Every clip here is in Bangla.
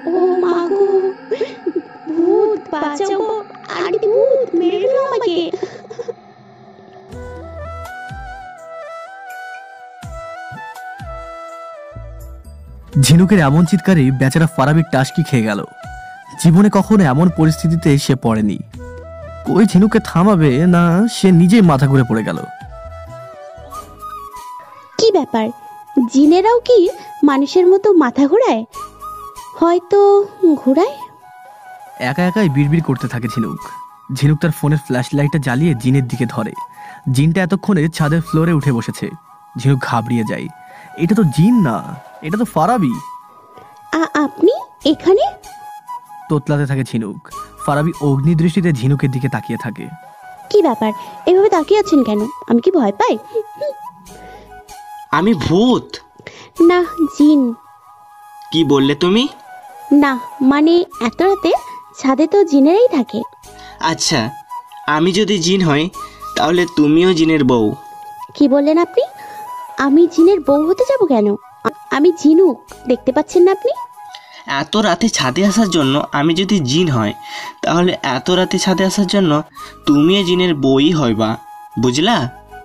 ও মা গো, ভূত বাঁচাও, আন্টি ভূত মেরে ফেলো আমাকে। ঝিনুকের এমন চিৎকারে বেচারা ফারাবি টাসকি খেয়ে গেল। জীবনে কখনো এমন পরিস্থিতিতে সে পড়েনি। ওই ঝিনুককে থামাবে না, সে নিজেই মাথা ঘুরে পড়ে গেল। কি ব্যাপার, জিনেরাও কি মানুষের মতো মাথা ঘোরায়? হয়তো ঘোরায়। একা একাই বিড়বিড় করতে থাকে ঝিনুক। ঝিনুক তার ফোনের ফ্ল্যাশ লাইটটা জ্বালিয়ে জিনের দিকে ধরে। জিনটা এতক্ষণে ছাদের ফ্লোরে উঠে বসেছে। ঝিনুক ঘাবড়িয়ে যায়। এটা তো জিন না, এটা তো ফারাবি। আপনি এখানে? তোতলাতে থাকে ঝিনুক। ফারাবি অগ্নি দৃষ্টিতে ঝিনুকের দিকে তাকিয়ে থাকে। কি ব্যাপার, এভাবে তাকিয়ে আছেন কেন? আমি কি ভয় পাই? আমি ভূত না, জিন। কি বললে তুমি? না মানে এত রাতে ছাদে তো জিনেরাই থাকে। আচ্ছা, আমি যদি জিন হই তাহলে তুমিও জিনের বউ। কি বললেন আপনি? আমি জিনের বউ হতে যাব কেন? আমি ঝিনুক, দেখতে পাচ্ছেন না আপনি? এত রাতে ছাদে আসার জন্য আমি যদি জিন হয়, তাহলে এত রাতে ছাদে আসার জন্য তুমিও জিনের বউই হইবা, বুঝলা?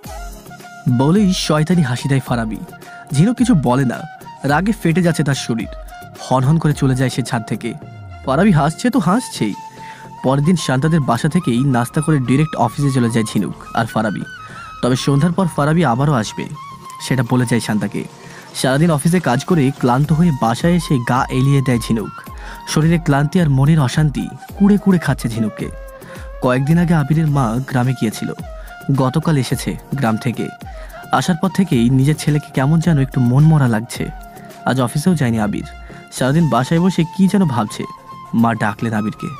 বলেই শয়তানি হাসি দেয় ফারাবি। ঝিনুক কিছু বলে না, রাগে ফেটে যাচ্ছে তার শরীর। হনহন করে চলে যায় সে ছাদ থেকে। ফারাবি হাসছে তো হাসছেই। পরের দিন শান্তাদের বাসা থেকেই নাস্তা করে ডিরেক্ট অফিসে চলে যায় ঝিনুক আর ফারাবি। তবে সন্ধ্যার পর ফারাবি আবারও আসবে, সেটা বলে যায় শান্তাকে। সারাদিন অফিসে কাজ করে ক্লান্ত হয়ে বাসায় এসে গা এলিয়ে দেয় ঝিনুক। শরীরে ক্লান্তি আর মনের অশান্তি কুড়ে কুড়ে খাচ্ছে ঝিনুককে। কয়েকদিন আগে আবিরের মা গ্রামে গিয়েছিল, গতকাল এসেছে গ্রাম থেকে। আসার পর থেকেই নিজের ছেলেকে কেমন যেন একটু মন মরা লাগছে। আজ অফিসেও যায়নি আবির, সারাদিন বাসায় বসে কি যেন ভাবছে। মা ডাকলেন আবিরকে।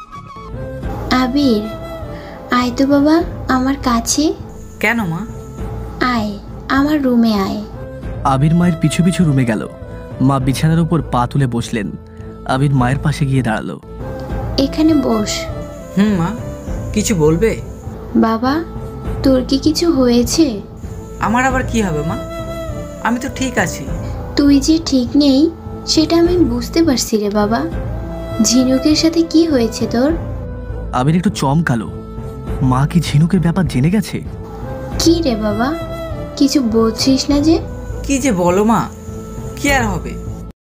আবির, আয় তো বাবা আমার কাছে। কেন মা? আয়, আমার রুমে আয়। আবির মায়ের পিছু পিছু রুমে গেল। মা বিছানার উপর পা তুলে বসলেন। আবির মায়ের পাশে গিয়ে দাঁড়ালো। এখানে বস। মা, কিছু বলবে? বাবা, তোর কি কিছু হয়েছে? আমার আবার কি হবে মা? আমি তো ঠিক আছি। তুই যে ঠিক নেই সেটা আমি বুঝতে পারছি রে বাবা। ঝিনুকের সাথে কি হয়েছে তোর? আবির একটু চমকালো। মা কি ঝিনুকের ব্যাপার জেনে গেছে? কি রে বাবা, কিছু বলছিস না যে? কি যে বলো মা, কি আর হবে?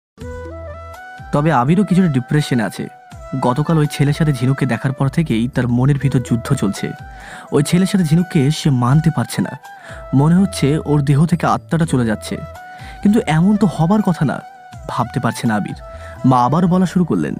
তবে আবিরও কিছুটা ডিপ্রেশনে আছে। গতকাল ওই ছেলের সাথে ঝিনুককে দেখার পর থেকেই তার মনের ভিতর যুদ্ধ চলছে। ওই ছেলের সাথে ঝিনুককে সে মানতে পারছে না। মনে হচ্ছে ওর দেহ থেকে আত্মাটা চলে যাচ্ছে। কিন্তু এমন তো হবার কথা না। ভাবতে পারছে না আবির। মা আবার বলা শুরু করলেন।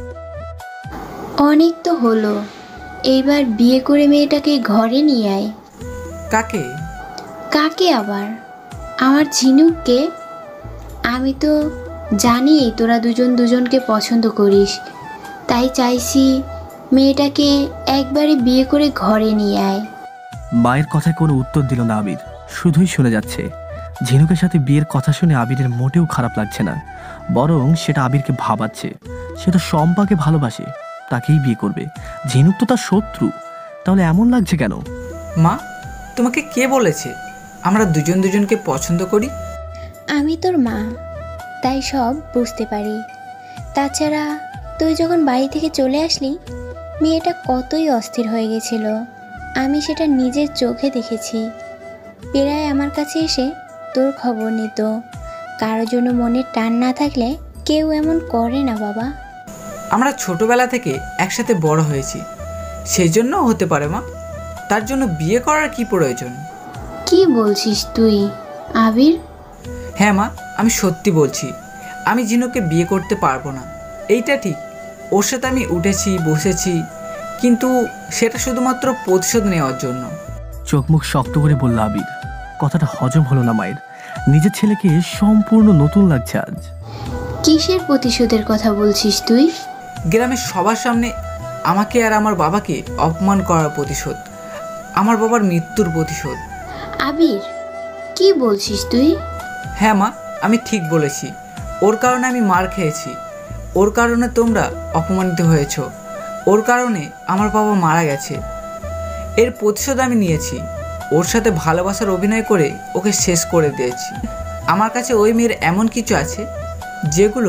অনেক তো হলো, এইবার বিয়ে করে মেয়েটাকে ঘরে নিয়ে আয়। কাকে? কাকে আবার? আমার ঝিনুককে। আমি তো জানি তোরা দুজন দুজনকে পছন্দ করিস, তাই চাইছি মেয়েটাকে একবারে বিয়ে করে ঘরে নিয়ে আয়। মায়ের কথায় কোনো উত্তর দিল না আবির, শুধুই শুনে যাচ্ছে। ঝিনুকের সাথে বিয়ের কথা শুনে আবিরের মোটেও খারাপ লাগছে না, বরং সেটা আবিরকে ভাবাচ্ছে। সে তো শম্পাকে ভালোবাসে, তাকেই বিয়ে করবে। ঝিনুক তো তার শত্রু, তাহলে এমন লাগছে কেন? মা, তোমাকে কে বলেছে আমরা দুজন দুজনকে পছন্দ করি? আমি তোর মা, তাই সব বুঝতে পারি। তাছাড়া তুই যখন বাড়ি থেকে চলে আসলি, মেয়েটা কতই অস্থির হয়ে গেছিল, আমি সেটা নিজের চোখে দেখেছি। প্রায় আমার কাছে এসে তোর খবর নিত। কারোর জন্য মনের টান না থাকলে কেউ এমন করে না বাবা। আমরা ছোটবেলা থেকে একসাথে বড় হয়েছি, সেই জন্য হতে পারে মা। তার জন্য বিয়ে করার কি প্রয়োজন? কি বলছিস তুই আবির? হ্যাঁ মা, আমি সত্যি বলছি। আমি ঝিনুককে বিয়ে করতে পারবো না, এইটা ঠিক। ওর সাথে আমি উঠেছি বসেছি, কিন্তু সেটা শুধুমাত্র প্রতিশোধ নেওয়ার জন্য। চোখ মুখ শক্ত করে বলল আবির। কথাটা হজম হলো না মায়ের। নিজের ছেলেকে সম্পূর্ণ নতুন লাগছে আজ। কিসের প্রতিশোধের কথা বলছিস তুই? গ্রামের সবার সামনে আমাকে আর আমার বাবাকে অপমান করার প্রতিশোধ, আমার বাবার মৃত্যুর প্রতিশোধ। আবির, কি বলছিস তুই? হ্যাঁ মা, আমি ঠিক বলেছি। ওর কারণে আমি মার খেয়েছি, ওর কারণে তোমরা অপমানিত হয়েছ, ওর কারণে আমার বাবা মারা গেছে। এর প্রতিশোধ আমি নিয়েছি। ওর সাথে ভালোবাসার অভিনয় করে ওকে শেষ করে দিয়েছি। আমার কাছে ওই মেয়ের এমন কিছু আছে যেগুলো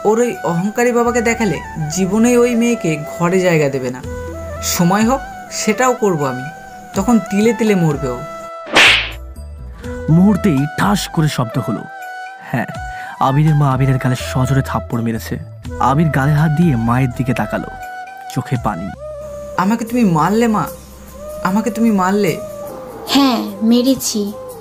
ওর ওই অহংকারী বাবাকে দেখালে জীবনেই ওই মেয়েকে ঘরে জায়গা দেবে না। সময় হোক সেটাও করব আমি, তখন তিলে তিলে মরবে ও। মুহূর্তেই ঠাস করে শব্দ হলো। হ্যাঁ, আবিরের মা আবিরের গালে সজোরে থাপ্পড় মেরেছে। আবির গালে হাত দিয়ে মায়ের দিকে তাকালো, চোখে পানি। আমাকে তুমি মারলে মা, আমাকে তুমি মারলে। হ্যাঁ মেরেছি,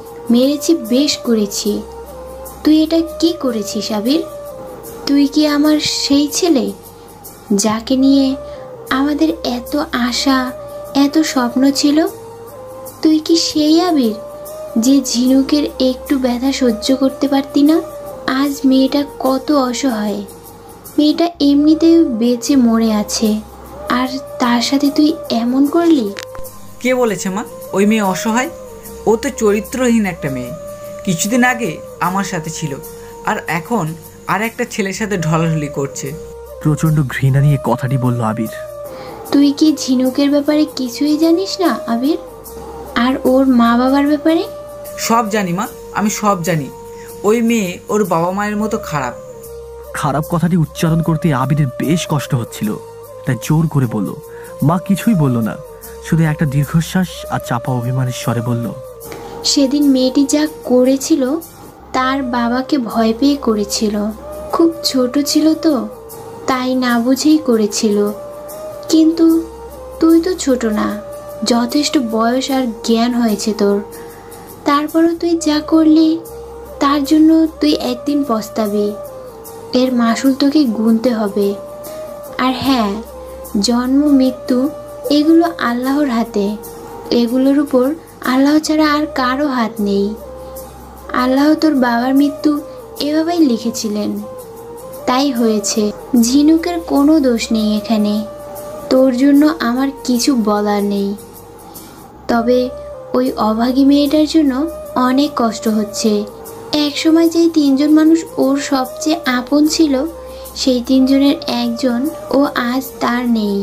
বেশ করেছি। তুই এটা কি করেছিস আবির? তুই কি আমার সেই ছেলে যাকে নিয়ে আমাদের এত আশা, এত স্বপ্ন ছিল? তুই কি সেই আবির যে ঝিনুকের একটু ব্যথা সহ্য করতে পারতি না? আজ মেয়েটা কত অসহায়, মেয়েটা এমনিতেই বেঁচে মরে আছে, আর তার সাথে তুই এমন করলি? কে বলেছে মা ওই মেয়ে অসহায়? ও তো চরিত্রহীন একটা মেয়ে। কিছুদিন আগে আমার সাথে ছিল, আর এখন আর একটা ছেলের সাথে ঢলাঢলি করছে। প্রচন্ড ঘৃণা নিয়ে কথাটি বলল আবির। তুই কি ঝিনুকের ব্যাপারে কিছুই জানিস না আবির? আর ওর মা বাবার ব্যাপারে? সব জানি মা, আমি সব জানি। ওই মেয়ে ওর বাবা মায়ের মতো খারাপ। খারাপ কথাটি উচ্চারণ করতে আবিরের বেশ কষ্ট হচ্ছিল, তাই জোর করে বলল। মা কিছুই বলল না, শুধু একটা দীর্ঘশ্বাস আর চাপা অভিমানের স্বরে বলল, সেদিন মেয়েটি যা করেছিল তার বাবাকে ভয় পেয়ে করেছিল। খুব ছোট ছিল তো, তাই না বুঝেই করেছিল। কিন্তু তুই তো ছোট না, যথেষ্ট বয়স আর জ্ঞান হয়েছে তোর। তারপরও তুই যা করলি তার জন্য তুই একদিন পস্তাবি। এর মাসুল তোকে গুনতে হবে। আর হ্যাঁ, জন্ম মৃত্যু এগুলো আল্লাহর হাতে, এগুলোর উপর আল্লাহ ছাড়া আর কারো হাত নেই। আল্লাহ তোর বাবার মৃত্যু এভাবেই লিখেছিলেন, তাই হয়েছে। ঝিনুকের কোনো দোষ নেই এখানে। তোর জন্য আমার কিছু বলার নেই। তবে ওই অভাগী মেয়েটার জন্য অনেক কষ্ট হচ্ছে। একসময় যেই তিনজন মানুষ ওর সবচেয়ে আপন ছিল, সেই তিনজনের একজন ও আজ তার নেই।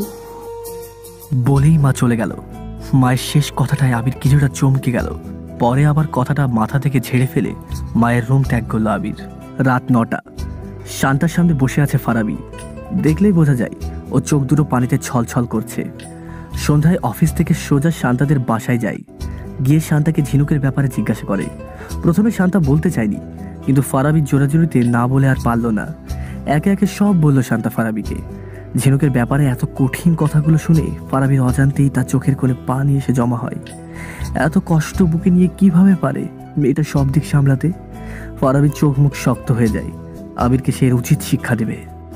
বলেই মা চলে গেল। মায়ের শেষ কথাটায় আবির কিছুটা চমকে গেল। পরে আবার কথাটা মাথা থেকে ঝেড়ে ফেলে মায়ের রুম ত্যাগ করলো আবির। রাত 9টা। শান্তার সামনে বসে আছে ফারাবি। দেখলেই বোঝা যায় ও চোখ দুটো পানিতে ছলছল করছে। সন্ধ্যায় অফিস থেকে সোজা শান্তাদের বাসায় যায়। গিয়ে শান্তাকে ঝিনুকের ব্যাপারে জিজ্ঞাসা করে। প্রথমে শান্তা বলতে চায়নি, কিন্তু ফারাবির জোরাজুরিতে না বলে আর পারল না। একে একে সব বলল শান্তা ফারাবিকে। ঝিনুকের ব্যাপারে এত কঠিন কথাগুলো শুনে ফারাবির অজান্তেই তার চোখের কোণে পানি এসে জমা হয়। এত কষ্ট বুকে নিয়ে কিভাবে পারে মেয়েটা সব দিক সামলাতে? ফারাবির চোখ মুখ শক্ত হয়ে যায়। আবিরকে সে এর উচিত শিক্ষা দেবে।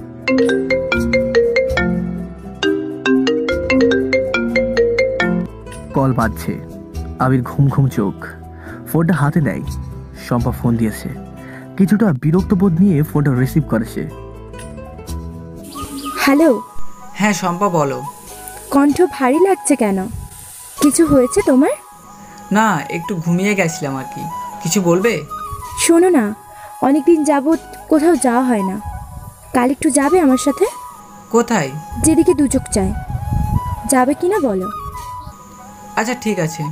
কল বাজছে। আবির ঘুম ঘুম চোখ, ফোনটা হাতে নেয়। শম্পা ফোন দিয়েছে। কিছুটা বিরক্ত বোধ নিয়ে ফোনটা রিসিভ করে সে। হ্যালো। হ্যাঁ শম্পা বলো। কণ্ঠ ভারী লাগছে কেন? কিছু হয়েছে তোমার? না, একটু ঘুমিয়ে গেছিলাম আর কি। কিছু বলবে? শোনো না, অনেকদিন যাবৎ কোথাও যাওয়া হয় না। কাল একটু যাবে আমার সাথে? কোথায়? যেদিকে দু চোখ চায়। যাবে কিনা বলো? আচ্ছা ঠিক আছে।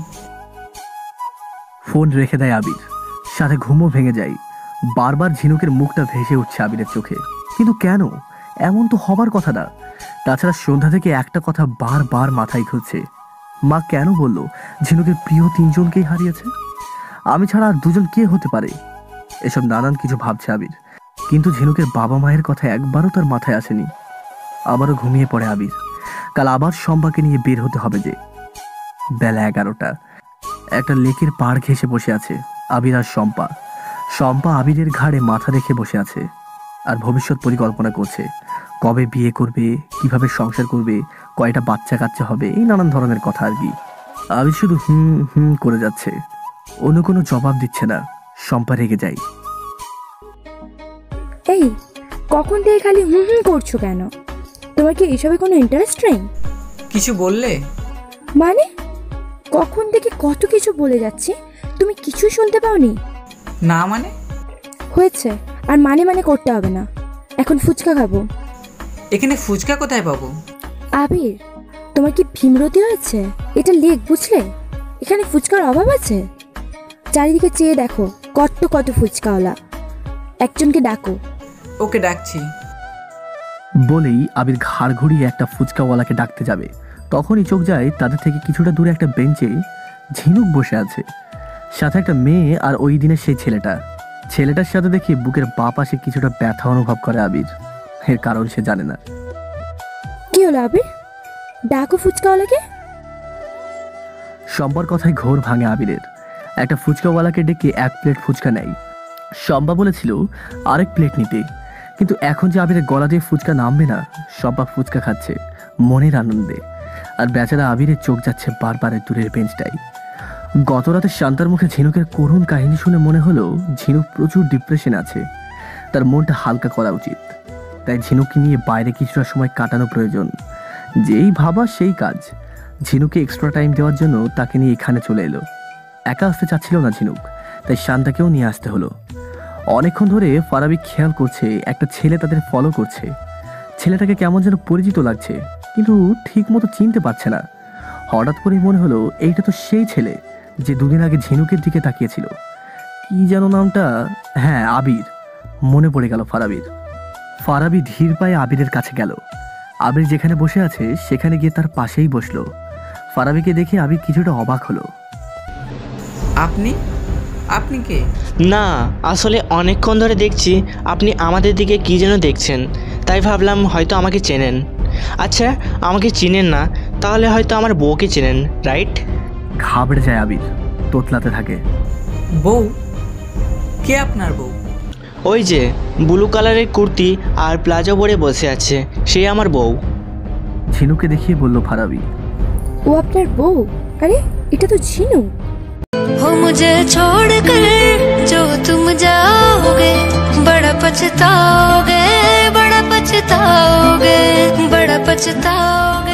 ফোন রেখে দেয় আবির। সাথে ঘুমও ভেঙে যায়। বারবার ঝিনুকের মুখটা ভেসে উঠছে আবিরের চোখে। কিন্তু কেন? এমন তো হবার কথা না। তাছাড়া সন্ধ্যা থেকে একটা কথা বারবার মাথায় ঘুরছে। মা কেন বলল ঝিনুকের প্রিয় 3জনকেই হারিয়েছে? আমি ছাড়া আর 2জন কে হতে পারে? এসব নানান কিছু ভাবছে আবির, কিন্তু ঝিনুকের বাবা মায়ের কথা একবারও তার মাথায় আসেনি। আবারও ঘুমিয়ে পড়ে আবির। কাল আবার শম্পাকে নিয়ে বের হতে হবে যে। বেলা 11টা। একটা লেকের পাড় ঘেঁষে বসে আছে আবির আর শম্পা। শম্পা আবিরের ঘাড়ে মাথা রেখে বসে আছে আর ভবিষ্যৎ পরিকল্পনা করছে। কবে বিয়ে করবে, কিভাবে সংসার করবে, কয়টা বাচ্চা কাচ্চা হবে, এই নানান ধরনের কথা আর কি। আবির শুধু হুম হুম করে যাচ্ছে, অন্য কোনো জবাব দিচ্ছে না। শম্পা রেগে যায়। এই, কখন থেকে খালি হুম হুম করছো কেন? তোমার কি এইসবে কোনো ইন্টারেস্ট নেই? কিছু বললে? মানে কখন থেকে কত কিছু বলে যাচ্ছি, তুমি কিছুই শুনতে পাওনি? না মানে? হয়েছে, আর মানে মানে করতে হবে না। এখন ফুচকা খাবো। এখানে ফুচকা কোথায় পাবো? আবির, তোমার কি ভীমরতি হয়েছে? এটা লেক বুঝলে, এখানে ফুচকার অভাব আছে? চারিদিকে চেয়ে দেখো, কত কত ফুচকাওয়ালা। একজনকে ডাকো। ওকে ডাকছি। বলেই আবির ঘাড় ঘুরিয়ে একটা ফুচকাওয়ালাকে ডাকতে যাবে, তখনই চোখ যায় তাদের থেকে কিছুটা দূরে একটা বেঞ্চে ঝিনুক বসে আছে, সাথে একটা মেয়ে আর ওই দিনের সেই ছেলেটার সাথে দেখে বুকের বাঁ পাশে কিছুটা ব্যথা অনুভব করে আবির। এর কারণ সে জানে না। কি হলো আবির? ডাকো ফুচকাওয়ালাকে। শম্পার কথায় ঘোর ভাঙে আবিরের। একটা ফুচকাওয়ালাকে ডেকে 1 প্লেট ফুচকা নেয়। শম্পা বলেছিল আরেক প্লেট নিতে, কিন্তু এখন যে আবিরের গলা দিয়ে ফুচকা নামবে না, শম্পা ফুচকা খাচ্ছে মনের আনন্দে, আর বেচারা আবিরের চোখ যাচ্ছে বারবার দূরের বেঞ্চটাই। গত রাতে শান্তার মুখে ঝিনুকের করুণ কাহিনী শুনে মনে হলো ঝিনুক প্রচুর ডিপ্রেশন আছে, তার মনটা হালকা করা উচিত। তাই ঝিনুককে নিয়ে বাইরে কিছুটা সময় কাটানো প্রয়োজন। যেই ভাবা সেই কাজ। ঝিনুকে এক্সট্রা টাইম দেওয়ার জন্য তাকে নিয়ে এখানে চলে এলো। একা আসতে চাচ্ছিল না ঝিনুক, তাই শান্তাকেও নিয়ে আসতে হলো। অনেকক্ষণ ধরে ফারাবি খেয়াল করছে একটা ছেলে তাদের ফলো করছে। ছেলেটাকে কেমন যেন পরিচিত লাগছে, কিন্তু ঠিক মতো চিনতে পারছে না। হঠাৎ করে মনে হলো এইটা তো সেই ছেলে যে 2 দিন আগে ঝিনুকের দিকে তাকিয়েছিল। কি যেন নামটা? হ্যাঁ, আবির। মনে পড়ে গেল ফারাবির। ফারাবি ধীর পায়ে আবিরের কাছে গেল। আবির যেখানে বসে আছে সেখানে গিয়ে তার পাশেই বসলো। ফারাবিকে দেখে আবির কিছুটা অবাক হলো। আপনি কে? না, আসলে অনেকক্ষণ ধরে দেখছি আপনি আমাদের দিকে কি যেন দেখছেন, তাই ভাবলাম হয়তো আমাকে চেনেন। আচ্ছা, আমাকে চিনেন না, তাহলে হয়তো আমার বউকে চেনেন, রাইট? ঘাবড়ে যায় আবির, তোতলাতে থাকে। বউ? কে আপনার বউ? ওই যে ব্লু কালারের কুর্তি আর প্লাজো পরে বসে আছে, সে আমার বউ। ঝিনুকে দেখিয়ে বলল ফারাবি। ও আপনার বউ? আরে এটা তো ঝিনু। हो मुझे छोड़ कर जो तुम जाओगे, बड़ा पछताओगे, बड़ा पछताओगे, बड़ा पछताओगे।